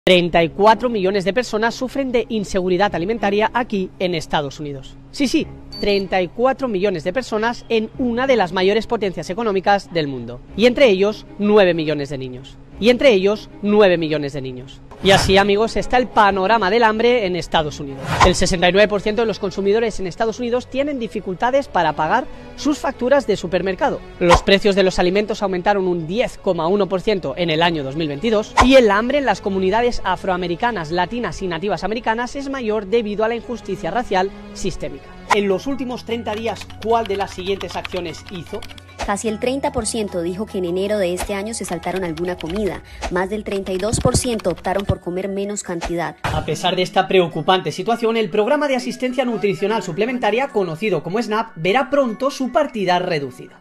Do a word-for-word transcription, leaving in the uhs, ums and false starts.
treinta y cuatro millones de personas sufren de inseguridad alimentaria aquí en Estados Unidos. Sí, sí, treinta y cuatro millones de personas en una de las mayores potencias económicas del mundo. Y entre ellos, nueve millones de niños. Y entre ellos, nueve millones de niños. Y así, amigos, está el panorama del hambre en Estados Unidos. El sesenta y nueve por ciento de los consumidores en Estados Unidos tienen dificultades para pagar sus facturas de supermercado. Los precios de los alimentos aumentaron un diez coma uno por ciento en el año dos mil veintidós y el hambre en las comunidades afroamericanas, latinas y nativas americanas es mayor debido a la injusticia racial sistémica. En los últimos treinta días, ¿cuál de las siguientes acciones hizo? Casi el treinta por ciento dijo que en enero de este año se saltaron alguna comida. Más del treinta y dos por ciento optaron por comer menos cantidad. A pesar de esta preocupante situación, el programa de asistencia nutricional suplementaria, conocido como SNAP, verá pronto su partida reducida.